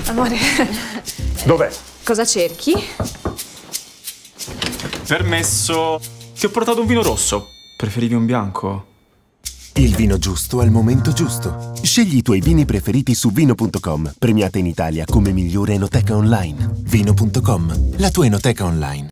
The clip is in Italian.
Amore, Dov'è? cosa cerchi? Permesso. Ti ho portato un vino rosso. Preferivi un bianco? Il vino giusto al momento giusto. Scegli i tuoi vini preferiti su Vino.com, premiata in Italia come migliore enoteca online. Vino.com, la tua enoteca online.